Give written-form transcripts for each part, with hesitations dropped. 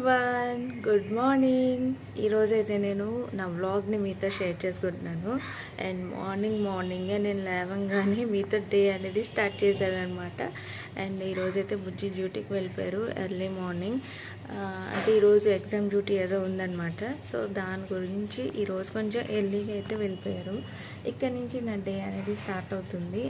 Everyone, good morning. ఈరోజు అయితే నేను నా వ్లాగ్ని మీతో షేర్ చేసుకుంటున్నాను. అండ్ మార్నింగే నేను లేవగానే మీతో డే అనేది స్టార్ట్ చేశాను అనమాట. అండ్ ఈరోజైతే బుజ్జి డ్యూటీకి వెళ్ళిపోయారు ఎర్లీ మార్నింగ్. అంటే ఈరోజు ఎగ్జామ్ డ్యూటీ ఏదో ఉందన్నమాట. సో దాని గురించి ఈరోజు కొంచెం ఎర్లీగా అయితే వెళ్ళిపోయారు. ఇక్కడ నుంచి నా డే అనేది స్టార్ట్ అవుతుంది.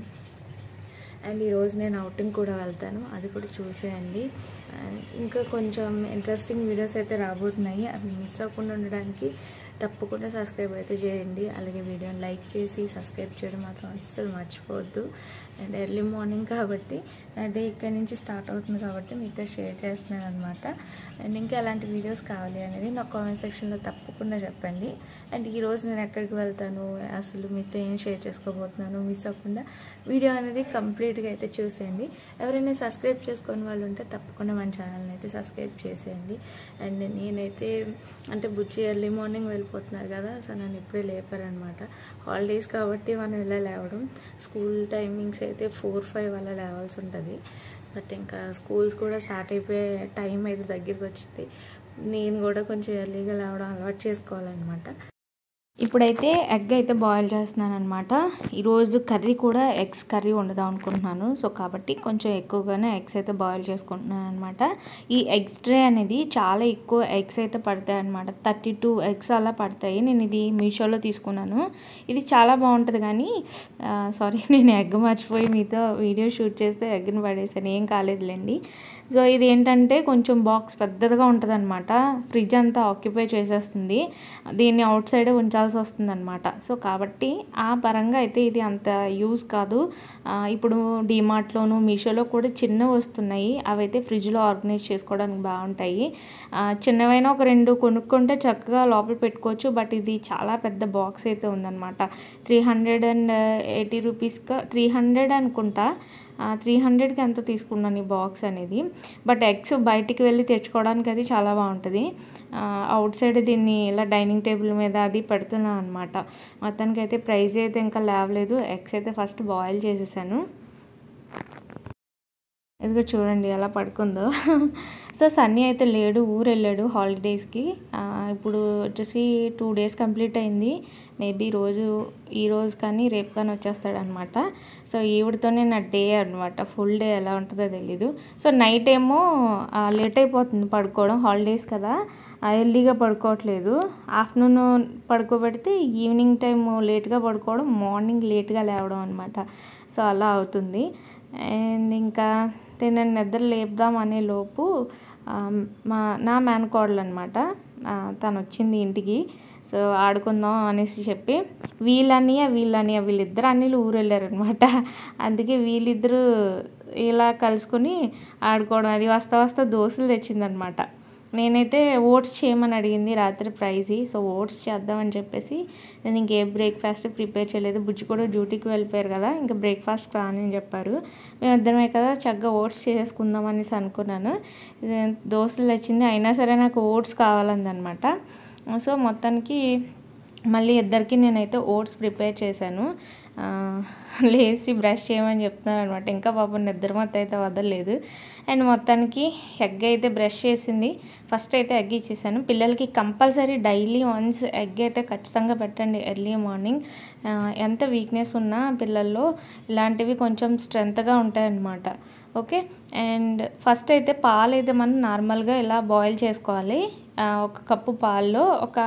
అండ్ ఈరోజు నేను అవుటింగ్ కూడా వెళ్తాను, అది కూడా చూసేయండి. ఇంకా కొంచెం ఇంట్రెస్టింగ్ వీడియోస్ అయితే రాబోతున్నాయి, అవి మిస్ అవ్వకుండా ఉండడానికి తప్పకుండా సబ్స్క్రైబ్ అయితే చేయండి. అలాగే వీడియోని లైక్ చేసి సబ్స్క్రైబ్ చేయడం మాత్రం అస్సలు మర్చిపోవద్దు. అండ్ ఎర్లీ మార్నింగ్ కాబట్టి నా డే ఇక్కడ నుంచి స్టార్ట్ అవుతుంది కాబట్టి మీతో షేర్ చేస్తున్నాను అనమాట. అండ్ ఇంకా ఎలాంటి వీడియోస్ కావాలి అనేది నా కామెంట్ సెక్షన్లో తప్పకుండా చెప్పండి. అండ్ ఈరోజు నేను ఎక్కడికి వెళ్తాను, అసలు మీతో ఏం షేర్ చేసుకోబోతున్నాను మిస్ అవ్వకుండా వీడియో అనేది కంప్లీట్గా అయితే చూసేయండి. ఎవరైనా సబ్స్క్రైబ్ చేసుకునే వాళ్ళు ఉంటే తప్పకుండా మన ఛానల్ని అయితే సబ్స్క్రైబ్ చేసేయండి. అండ్ నేనైతే అంటే బుజ్జి ఎర్లీ మార్నింగ్ వెళ్ళిపోతున్నారు కదా, సో నన్ను ఇప్పుడే లేపారనమాట. హాలిడేస్ కాబట్టి మనం ఇలా లేవడం, స్కూల్ టైమింగ్స్ అయితే 4-5 అలా లేవాల్సి ఉంటుంది. బట్ ఇంకా స్కూల్స్ కూడా స్టార్ట్ అయిపోయే టైం అయితే దగ్గరికి వచ్చింది. నేను కూడా కొంచెం ఎర్లీగా లేవడం అలవాటు చేసుకోవాలన్నమాట. ఇప్పుడైతే ఎగ్ అయితే బాయిల్ చేస్తున్నాను అనమాట. ఈరోజు కర్రీ కూడా ఎగ్స్ కర్రీ వండుదాం అనుకుంటున్నాను. సో కాబట్టి కొంచెం ఎక్కువగానే ఎగ్స్ అయితే బాయిల్ చేసుకుంటున్నాను అనమాట. ఈ ఎగ్స్ ట్రే అనేది చాలా ఎక్కువ ఎగ్స్ అయితే పడతాయి అనమాట. 32 ఎగ్స్ అలా పడతాయి. నేను ఇది మీషోలో తీసుకున్నాను. ఇది చాలా బాగుంటుంది కానీ సారీ, నేను ఎగ్ మర్చిపోయి మీతో వీడియో షూట్ చేస్తే ఎగ్ని పడేసాను, ఏం కాలేదులేండి. సో ఇది ఏంటంటే కొంచెం బాక్స్ పెద్దదిగా ఉంటుంది అనమాట. ఫ్రిడ్జ్ అంతా ఆక్యుపై చేసేస్తుంది, దీన్ని అవుట్ సైడే ఉంచాల్సి వస్తుంది అనమాట. సో కాబట్టి ఆ పరంగా అయితే ఇది అంత యూజ్ కాదు. ఇప్పుడు డీమార్ట్లోను మీషోలో కూడా చిన్నవి వస్తున్నాయి, అవి అయితే ఫ్రిడ్జ్లో ఆర్గనైజ్ చేసుకోవడానికి బాగుంటాయి. చిన్నవైనా ఒక 2 కొనుక్కుంటే చక్కగా లోపల పెట్టుకోవచ్చు. బట్ ఇది చాలా పెద్ద బాక్స్ అయితే ఉందన్నమాట. 380 రూపీస్గా 300 అనుకుంటా, 300కి ఎంతో తీసుకున్నాను ఈ బాక్స్ అనేది. బట్ ఎగ్స్ బయటికి వెళ్ళి తెచ్చుకోవడానికి అది చాలా బాగుంటుంది. అవుట్ సైడ్ దీన్ని ఇలా డైనింగ్ టేబుల్ మీద అది పెడుతున్నాను అనమాట. మొత్తానికి అయితే ప్రైస్ అయితే ఇంకా లేవలేదు. ఎగ్స్ అయితే ఫస్ట్ బాయిల్ చేసేసాను. ఇదిగో చూడండి ఎలా పడుకుందో. సో సన్నీ అయితే లేడు, ఊరు వెళ్ళాడు హాలిడేస్కి. ఇప్పుడు వచ్చేసి 2 డేస్ కంప్లీట్ అయింది. మేబీ ఈ రోజు కానీ రేపు కానీ వచ్చేస్తాడనమాట. సో ఈవిడతోనే నా డే అనమాట. ఫుల్ డే ఎలా ఉంటుందో తెలీదు. సో నైట్ ఏమో లేట్ అయిపోతుంది పడుకోవడం, హాలిడేస్ కదా, ఎర్లీగా పడుకోవట్లేదు. ఆఫ్టర్నూన్ పడుకోబెడితే ఈవినింగ్ టైం లేట్గా పడుకోవడం, మార్నింగ్ లేట్గా లేవడం అనమాట. సో అలా అవుతుంది. అండ్ ఇంకా నేను నిద్ర లేపుదాం అనే లోపు నా మేనకోడలు అనమాట, తను వచ్చింది ఇంటికి. సో ఆడుకుందాం అనేసి చెప్పి వీళ్ళిద్దరు అన్నీళ్ళు ఊరు వెళ్ళారనమాట. అందుకే వీళ్ళిద్దరూ ఇలా కలుసుకొని ఆడుకోవడం. అది వస్తా దోశలు తెచ్చిందనమాట. నేనైతే ఓట్స్ చేయమని అడిగింది రాత్రి ప్రైజీ. సో ఓట్స్ చేద్దామని చెప్పేసి నేను ఇంకే బ్రేక్ఫాస్ట్ ప్రిపేర్ చేయలేదు. బుజ్జి కూడా డ్యూటీకి వెళ్ళిపోయారు కదా, ఇంకా బ్రేక్ఫాస్ట్ రాని చెప్పారు. మేమిద్దరమే కదా, చక్కగా ఓట్స్ చేసేసుకుందాం అనేసి అనుకున్నాను. దోశలు వచ్చింది, అయినా సరే నాకు ఓట్స్ కావాలందనమాట. సో మొత్తానికి మళ్ళీ ఇద్దరికి నేనైతే ఓట్స్ ప్రిపేర్ చేశాను. లేచి బ్రష్ చేయమని చెప్తున్నాను అనమాట. ఇంకా పాపం నిద్ర మొత్తం అయితే వదలలేదు. అండ్ మొత్తానికి ఎగ్ అయితే బ్రష్ చేసింది. ఫస్ట్ అయితే ఎగ్ ఇచ్చేసాను. పిల్లలకి కంపల్సరీ డైలీ వన్స్ ఎగ్ అయితే ఖచ్చితంగా పెట్టండి ఎర్లీ మార్నింగ్. ఎంత వీక్నెస్ ఉన్నా పిల్లల్లో ఇలాంటివి కొంచెం స్ట్రెంత్గా ఉంటాయన్నమాట. ఓకే. అండ్ ఫస్ట్ అయితే పాలు అయితే మనం నార్మల్గా ఇలా బాయిల్ చేసుకోవాలి. 1 కప్పు పాల్లో ఒక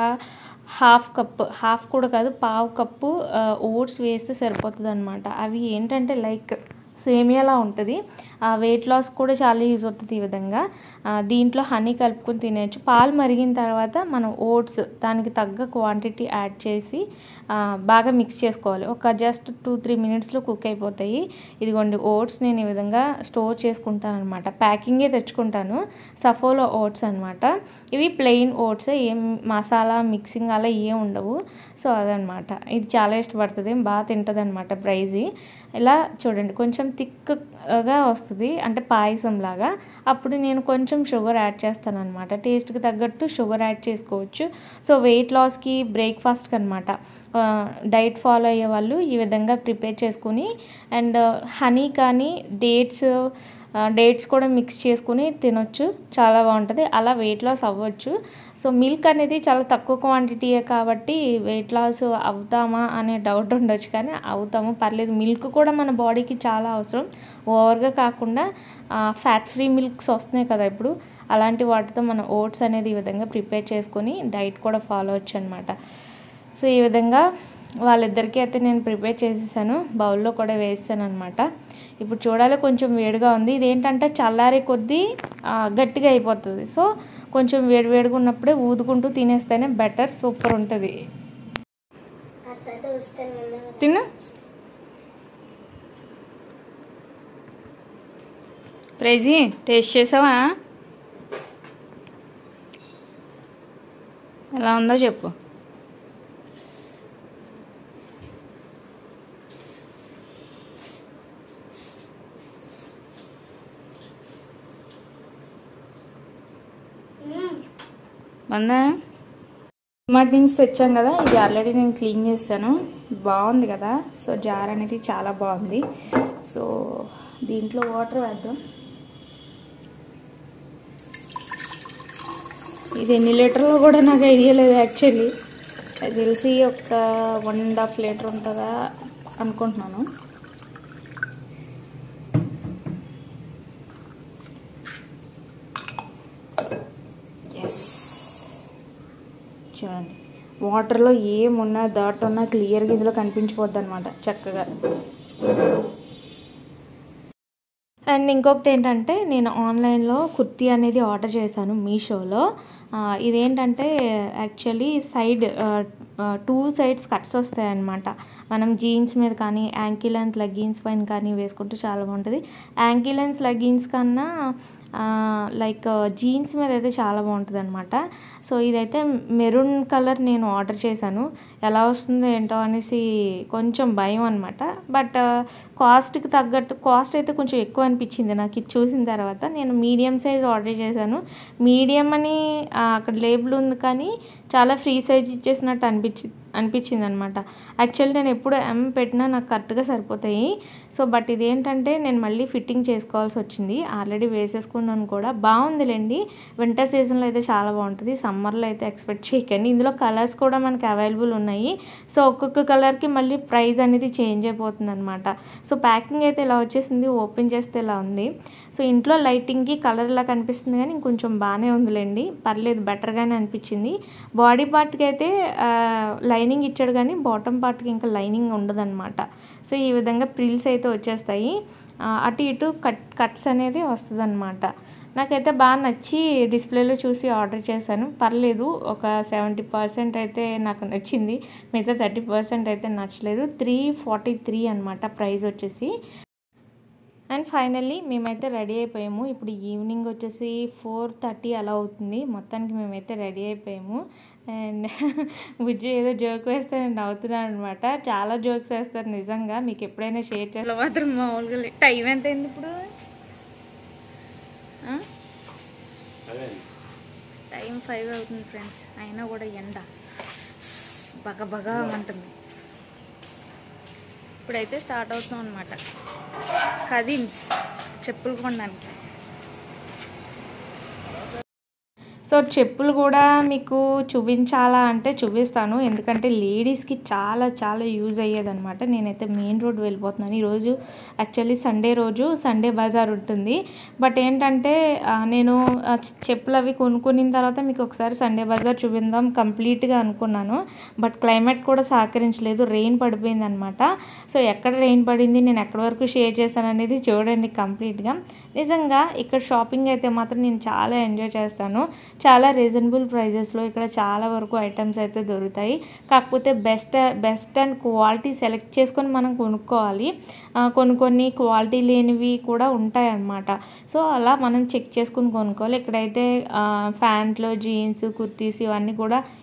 హాఫ్ కూడా కాదు, 1/2 కప్పు ఓట్స్ వేస్తే సరిపోతుంది అనమాట. అవి ఏంటంటే లైక్ సేమియాలా ఉంటుంది. వెయిట్ లాస్ కూడా చాలా యూజ్ అవుతుంది ఈ విధంగా. దీంట్లో హనీ కలుపుకొని తినేయచ్చు. పాలు మరిగిన తర్వాత మనం ఓట్స్ దానికి తగ్గ క్వాంటిటీ యాడ్ చేసి బాగా మిక్స్ చేసుకోవాలి. ఒక జస్ట్ 2-3 మినిట్స్లో కుక్ అయిపోతాయి. ఇదిగోండి ఓట్స్ నేను ఈ విధంగా స్టోర్ చేసుకుంటాను అనమాట. ప్యాకింగే తెచ్చుకుంటాను, సఫోలో ఓట్స్ అనమాట. ఇవి ప్లెయిన్ ఓట్స్, ఏం మసాలా మిక్సింగ్ అలా ఏం ఉండవు. సో అదనమాట. ఇది చాలా ఇష్టపడుతుంది, బాగా తింటుంది అనమాట ప్రైజీ. ఇలా చూడండి కొంచెం థిక్గా వస్తుంది, అంటే పాయసం లాగా. అప్పుడు నేను కొంచెం షుగర్ యాడ్ చేస్తాను అనమాట. టేస్ట్కి తగ్గట్టు షుగర్ యాడ్ చేసుకోవచ్చు. సో వెయిట్ లాస్కి బ్రేక్ఫాస్ట్కి అనమాట. డైట్ ఫాలో అయ్యే వాళ్ళు ఈ విధంగా ప్రిపేర్ చేసుకుని, అండ్ హనీ కానీ డేట్స్ డేట్స్ కూడా మిక్స్ చేసుకుని తినొచ్చు, చాలా బాగుంటుంది. అలా వెయిట్ లాస్ అవ్వచ్చు. సో మిల్క్ అనేది చాలా తక్కువ క్వాంటిటీయే కాబట్టి వెయిట్ లాస్ అవుతామా అనే డౌట్ ఉండొచ్చు, కానీ అవుతాము, పర్లేదు. మిల్క్ కూడా మన బాడీకి చాలా అవసరం, ఓవర్గా కాకుండా. ఫ్యాట్ ఫ్రీ మిల్క్స్ వస్తున్నాయి కదా ఇప్పుడు, అలాంటి వాటితో మనం ఓట్స్ అనేది ఈ విధంగా ప్రిపేర్ చేసుకొని డైట్ కూడా ఫాలో అవ్వచ్చు అనమాట. సో ఈ విధంగా వాళ్ళిద్దరికీ అయితే నేను ప్రిపేర్ చేసేసాను, బౌల్లో కూడా వేసాను అనమాట. ఇప్పుడు చూడాలి, కొంచెం వేడిగా ఉంది. ఇదేంటంటే చల్లారే కొద్దీ గట్టిగా అయిపోతుంది. సో కొంచెం వేడివేడిగా ఉన్నప్పుడే ఊదుకుంటూ తినేస్తేనే బెటర్, సూపర్ ఉంటుంది. తిన్నా ప్రైజీ, టేస్ట్ చేసావా? ఎలా ఉందో చెప్పు. వందా డిమార్ట్ నుంచి తెచ్చాం కదా, ఇది ఆల్రెడీ నేను క్లీన్ చేశాను. బాగుంది కదా. సో జార్ అనేది చాలా బాగుంది. సో దీంట్లో వాటర్ వేద్దాం. ఇది ఎన్ని లీటర్లో కూడా నాకు ఐడియా లేదు యాక్చువల్లీ. అది తెలిసి ఒక 1.5 లీటర్ ఉంటుందా అనుకుంటున్నాను. ఎస్, చూడండి, వాటర్లో ఏమున్నా డాట్ ఉన్నా క్లియర్గా ఇందులో కనిపించిపోద్ది అనమాట చక్కగా. అండ్ ఇంకొకటి ఏంటంటే, నేను ఆన్లైన్లో కుర్తీ అనేది ఆర్డర్ చేశాను మీషోలో. ఇదేంటంటే యాక్చువల్లీ సైడ్ 2 సైడ్స్ కట్స్ వస్తాయన్నమాట. మనం జీన్స్ మీద కానీ యాంకిల్ లెంత్ లెగ్గిన్స్ పైన కానీ వేసుకుంటే చాలా బాగుంటుంది. యాంకిల్ లెంత్ లెగ్గిన్స్ కన్నా లైక్ జీన్స్ మీద అయితే చాలా బాగుంటుంది అనమాట. సో ఇదైతే మెరూన్ కలర్ నేను ఆర్డర్ చేశాను. ఎలా వస్తుందో ఏంటో అనేసి కొంచెం భయం అనమాట. బట్ కాస్ట్కి తగ్గట్టు, కాస్ట్ అయితే కొంచెం ఎక్కువ అనిపించింది నాకు ఇది చూసిన తర్వాత. నేను మీడియం సైజ్ ఆర్డర్ చేశాను. మీడియం అని అక్కడ లేబుల్ ఉంది, కానీ చాలా ఫ్రీ సైజ్ ఇచ్చేసినట్టు అనిపించింది అనమాట. యాక్చువల్లీ నేను ఎప్పుడు ఎమ్ పెట్టినా నాకు కరెక్ట్గా సరిపోతాయి. సో బట్ ఇదేంటంటే నేను మళ్ళీ ఫిట్టింగ్ చేసుకోవాల్సి వచ్చింది. ఆల్రెడీ వేసేసుకున్నాను కూడా. బాగుందిలేండి, వింటర్ సీజన్లో అయితే చాలా బాగుంటుంది. సమ్మర్లో అయితే ఎక్స్పెక్ట్ చేయకండి. ఇందులో కలర్స్ కూడా మనకి అవైలబుల్ ఉన్నాయి. సో ఒక్కొక్క కలర్కి మళ్ళీ ప్రైస్ అనేది చేంజ్ అయిపోతుంది అనమాట. సో ప్యాకింగ్ అయితే ఇలా వచ్చేసింది, ఓపెన్ చేస్తే ఇలా ఉంది. సో ఇంట్లో లైటింగ్కి కలర్ ఇలా కనిపిస్తుంది, కానీ ఇంకొంచెం బాగానే ఉందిలేండి, పర్లేదు, బెటర్గానే అనిపించింది. బాడీ పార్ట్కి అయితే లైనింగ్ ఇచ్చాడు, కానీ బాటమ్ పార్ట్కి ఇంకా లైనింగ్ ఉండదన్నమాట. సో ఈ విధంగా ప్రిల్స్ అయితే వచ్చేస్తాయి, అటు ఇటు కట్స్ అనేది వస్తుంది అనమాట. నాకైతే బాగా నచ్చి డిస్ప్లేలో చూసి ఆర్డర్ చేశాను. పర్లేదు, ఒక 70% అయితే నాకు నచ్చింది, మిగతా 30% అయితే నచ్చలేదు. 343 అనమాట ప్రైస్ వచ్చేసి. అండ్ ఫైనల్లీ మేమైతే రెడీ అయిపోయాము. ఇప్పుడు ఈవినింగ్ వచ్చేసి 4:30 అలా అవుతుంది. మొత్తానికి మేమైతే రెడీ అయిపోయాము. అండ్ బుజ్జి ఏదో జోక్ వేస్తే నేను నవ్వుతున్నాను అనమాట. చాలా జోక్స్ వేస్తారు నిజంగా, మీకు ఎప్పుడైనా షేర్ చేయాలి మాత్రం మామూలుగా. టైం ఎంత అయింది ఇప్పుడు? టైం 5 అవుతుంది ఫ్రెండ్స్. అయినా కూడా ఎండ బగబగా ఉంటుంది. ఇప్పుడైతే స్టార్ట్ అవుతాం అనమాట ఖదీమ్స్ చెప్పులు కొనడానికి. సో చెప్పులు కూడా మీకు చూపించాలా అంటే చూపిస్తాను, ఎందుకంటే లేడీస్కి చాలా చాలా యూజ్ అయ్యేదన్నమాట. నేనైతే మెయిన్ రోడ్ వెళ్ళిపోతున్నాను ఈరోజు. యాక్చువల్లీ సండే రోజు సండే బజార్ ఉంటుంది. బట్ ఏంటంటే నేను చెప్పులు అవి కొనుక్కున్న తర్వాత మీకు ఒకసారి సండే బజార్ చూపిందాం కంప్లీట్గా అనుకున్నాను. బట్ క్లైమేట్ కూడా సహకరించలేదు, రెయిన్ పడిపోయింది అనమాట. సో ఎక్కడ రెయిన్ పడింది, నేను ఎక్కడి వరకు షేర్ చేశాను అనేది చూడండి కంప్లీట్గా. నిజంగా ఇక్కడ షాపింగ్ అయితే మాత్రం నేను చాలా ఎంజాయ్ చేస్తాను. చాలా రీజనబుల్ ప్రైజెస్లో ఇక్కడ చాలా వరకు ఐటమ్స్ అయితే దొరుకుతాయి. కాకపోతే బెస్ట్ అండ్ క్వాలిటీ సెలెక్ట్ చేసుకొని మనం కొనుక్కోవాలి. కొన్ని క్వాలిటీ లేనివి కూడా ఉంటాయి అన్నమాట. సో అలా మనం చెక్ చేసుకుని కొనుక్కోవాలి. ఇక్కడైతే ప్యాంట్లు, జీన్స్, కుర్తీస్ ఇవన్నీ కూడా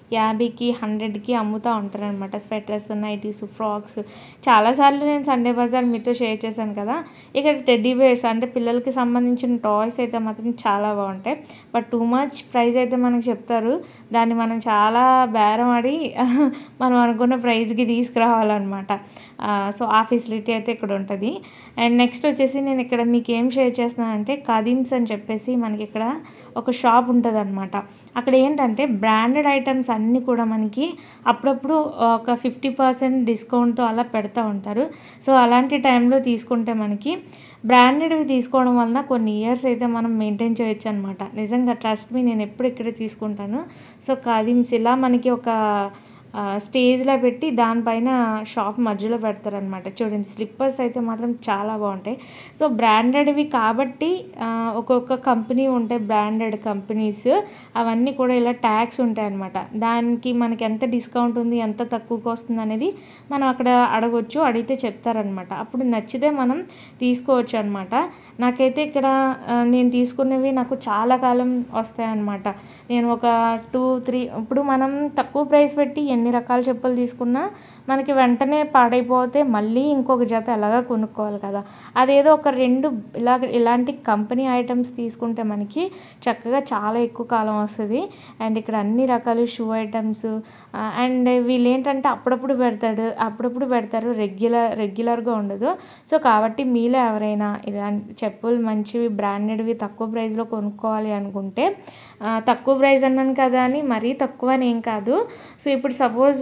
50కి 100కి అమ్ముతూ ఉంటారనమాట. Sweaters, nighties, frocks. చాలాసార్లు నేను సండే బజార్ మీతో షేర్ చేశాను కదా. ఇక్కడ టెడ్డీ బేర్స్ అంటే పిల్లలకి సంబంధించిన టాయ్స్ అయితే మాత్రం చాలా బాగుంటాయి. బట్ టూ మచ్ ప్రైస్ అయితే మనకు చెప్తారు. దాన్ని మనం చాలా బేరం ఆడి మనం అనుకున్న ప్రైస్కి తీసుకురావాలన్నమాట. సో ఆ ఫెసిలిటీ అయితే ఇక్కడ ఉంటుంది. అండ్ నెక్స్ట్ వచ్చేసి నేను ఇక్కడ మీకు ఏం షేర్ చేస్తున్నానంటే ఖాదీమ్స్ అని చెప్పేసి మనకి ఇక్కడ ఒక షాప్ ఉంటుంది అనమాట. అక్కడ ఏంటంటే బ్రాండెడ్ ఐటమ్స్ అన్నీ కూడా మనకి అప్పుడప్పుడు ఒక 50% డిస్కౌంట్తో అలా పెడతా ఉంటారు. సో అలాంటి టైంలో తీసుకుంటే మనకి బ్రాండెడ్వి తీసుకోవడం వలన కొన్ని ఇయర్స్ అయితే మనం మెయింటైన్ చేయొచ్చు అనమాట. నిజంగా ట్రస్ట్ మీ, నేను ఎప్పుడు ఇక్కడే తీసుకుంటాను. సో ఖాదీమ్స్ ఇలా మనకి ఒక స్టేజ్లో పెట్టి దానిపైన షాప్ మధ్యలో పెడతారనమాట. చూడండి, స్లిప్పర్స్ అయితే మాత్రం చాలా బాగుంటాయి. సో బ్రాండెడ్వి కాబట్టి ఒక్కొక్క కంపెనీ ఉంటాయి, బ్రాండెడ్ కంపెనీస్ అవన్నీ కూడా ఇలా ట్యాక్స్ ఉంటాయి అనమాట. దానికి మనకి ఎంత డిస్కౌంట్ ఉంది, ఎంత తక్కువకి వస్తుంది అనేది మనం అక్కడ అడగొచ్చు, అడిగితే చెప్తారనమాట. అప్పుడు నచ్చితే మనం తీసుకోవచ్చు అనమాట. నాకైతే ఇక్కడ నేను తీసుకున్నవి నాకు చాలా కాలం వస్తాయన్నమాట. నేను ఒక 2-3 ఇప్పుడు మనం తక్కువ ప్రైస్ పెట్టి ఎన్ని రకాల చెప్పులు తీసుకున్నా మనకి వెంటనే పాడైపోతే మళ్ళీ ఇంకొక జత ఎలాగా కొనుక్కోవాలి కదా. అదేదో ఒక 2 ఇలాంటి కంపెనీ ఐటమ్స్ తీసుకుంటే మనకి చక్కగా చాలా ఎక్కువ కాలం వస్తుంది. అండ్ ఇక్కడ అన్ని రకాల షూ ఐటమ్స్ అండ్ వీళ్ళు ఏంటంటే అప్పుడప్పుడు పెడతారు, రెగ్యులర్గా ఉండదు. సో కాబట్టి మీలో ఎవరైనా ఇలాంటి చెప్పులు మంచివి బ్రాండెడ్వి తక్కువ ప్రైస్లో కొనుక్కోవాలి అనుకుంటే, తక్కువ ప్రైస్ అన్నాను కదా అని మరీ తక్కువ అని ఏం కాదు. సో ఇప్పుడు సపోజ్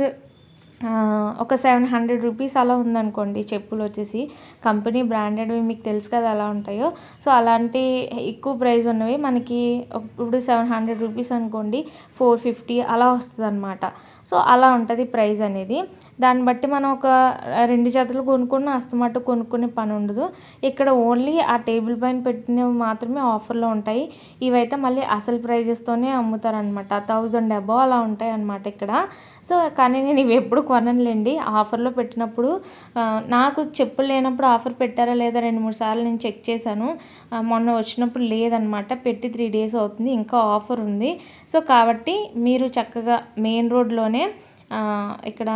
ఒక 700 రూపీస్ అలా ఉందనుకోండి, చెప్పులు వచ్చేసి కంపెనీ బ్రాండెడ్వి మీకు తెలుసు కదా ఎలా ఉంటాయో. సో అలాంటి ఎక్కువ ప్రైస్ ఉన్నవి మనకి ఇప్పుడు 700 రూపీస్ అనుకోండి, 450 అలా వస్తుంది అనమాట. సో అలా ఉంటుంది ప్రైస్ అనేది. దాన్ని బట్టి మనం ఒక 2 జతలు కొనుక్కున్న అస్తమాటు కొనుక్కునే పని ఉండదు. ఇక్కడ ఓన్లీ ఆ టేబుల్ పైన పెట్టినవి మాత్రమే ఆఫర్లో ఉంటాయి. ఇవైతే మళ్ళీ అసలు ప్రైజెస్తోనే అమ్ముతారనమాట. 1000 అబోవ్ అలా ఉంటాయి అన్నమాట ఇక్కడ. సో కానీ నేను ఇవి ఎప్పుడు కొనలేండి, ఆఫర్లో పెట్టినప్పుడు. నాకు చెప్పులు లేనప్పుడు ఆఫర్ పెట్టారా లేదా 2-3 సార్లు నేను చెక్ చేశాను. మొన్న వచ్చినప్పుడు లేదనమాట, పెట్టి 3 డేస్ అవుతుంది, ఇంకా ఆఫర్ ఉంది. సో కాబట్టి మీరు చక్కగా మెయిన్ రోడ్లోనే ఇక్కడ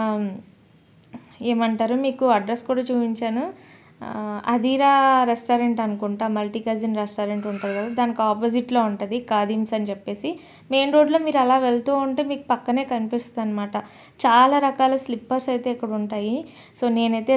ఏమంటారు, మీకు అడ్రస్ కూడా చూపించాను, అదీరా రెస్టారెంట్ అనుకుంటా, మల్టీ కజిన్ రెస్టారెంట్ ఉంటుంది కదా, దానికి ఆపోజిట్లో ఉంటుంది ఖాదీమ్స్ అని చెప్పేసి. మెయిన్ రోడ్లో మీరు అలా వెళ్తూ ఉంటే మీకు పక్కనే కనిపిస్తుంది అనమాట. చాలా రకాల స్లిప్పర్స్ అయితే ఇక్కడ ఉంటాయి. సో నేనైతే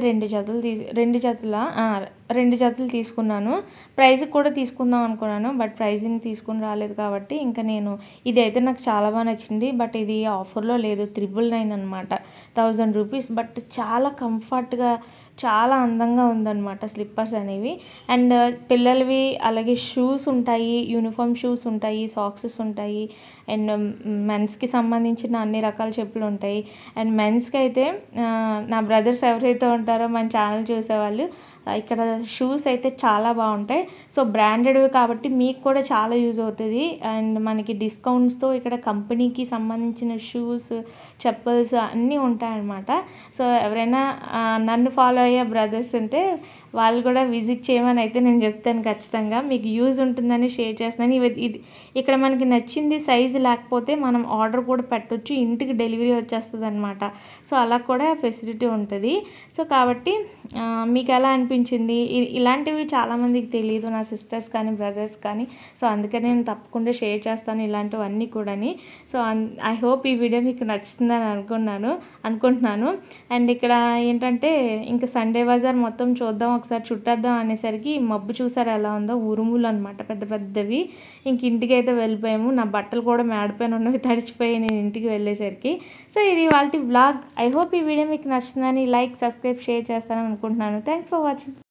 2 జతలు తీసుకున్నాను. ప్రైస్ కూడా తీసుకుందాం అనుకున్నాను, బట్ ప్రైజ్ని తీసుకుని రాలేదు కాబట్టి ఇంకా నేను ఇదైతే నాకు చాలా బాగా నచ్చింది. బట్ ఇది ఆఫర్లో లేదు, 999 అనమాట, 1000 రూపీస్. బట్ చాలా కంఫర్ట్గా చాలా అందంగా ఉందన్నమాట స్లిప్పర్స్ అనేవి. అండ్ పిల్లలవి అలాగే షూస్ ఉంటాయి, యూనిఫామ్ షూస్ ఉంటాయి, సాక్సెస్ ఉంటాయి. అండ్ మెన్స్కి సంబంధించిన అన్ని రకాల చెప్పులు ఉంటాయి. అండ్ మెన్స్కి అయితే నా బ్రదర్స్ ఎవరైతే ఉంటారో మన ఛానల్ చూసేవాళ్ళు, ఇక్కడ షూస్ అయితే చాలా బాగుంటాయి. సో బ్రాండెడ్వి కాబట్టి మీకు కూడా చాలా యూజ్ అవుతుంది. అండ్ మనకి డిస్కౌంట్స్తో ఇక్కడ కంపెనీకి సంబంధించిన షూస్, చెప్పల్స్ అన్నీ ఉంటాయన్నమాట. సో ఎవరైనా నన్ను ఫాలో అయ్యే బ్రదర్స్ ఉంటే వాళ్ళు కూడా విజిట్ చేయమని అయితే నేను చెప్తాను ఖచ్చితంగా. మీకు యూజ్ ఉంటుందని షేర్ చేస్తున్నాను. ఇది ఇక్కడ మనకి నచ్చింది సైజు లేకపోతే మనం ఆర్డర్ కూడా పెట్టవచ్చు, ఇంటికి డెలివరీ వచ్చేస్తుంది అనమాట. సో అలా కూడా ఫెసిలిటీ ఉంటుంది. సో కాబట్టి మీకు ఎలా అనిపించింది? ఇలాంటివి చాలామందికి తెలియదు, నా సిస్టర్స్ కానీ బ్రదర్స్ కానీ. సో అందుకని నేను తప్పకుండా షేర్ చేస్తాను ఇలాంటివన్నీ కూడాని. సో ఐ హోప్ ఈ వీడియో మీకు నచ్చుతుందని అనుకుంటున్నాను. అండ్ ఇక్కడ ఏంటంటే ఇంకా సండే బజార్ మొత్తం చూద్దాం, ఒకసారి చుట్టేద్దాం అనేసరికి మబ్బు చూసారు ఎలా ఉందో, ఉరుములు అనమాట పెద్ద పెద్దవి. ఇంటికి అయితే వెళ్ళిపోయాము. నా బట్టలు కూడా మేడపైన ఉన్నవి తడిచిపోయి నేను ఇంటికి వెళ్ళేసరికి. సో ఇది వాళ్ళ వ్లాగ్. ఐ హోప్ ఈ వీడియో మీకు నచ్చుతుందని లైక్, సబ్స్క్రైబ్, షేర్ చేస్తానని అనుకుంటున్నాను. Thanks for watching.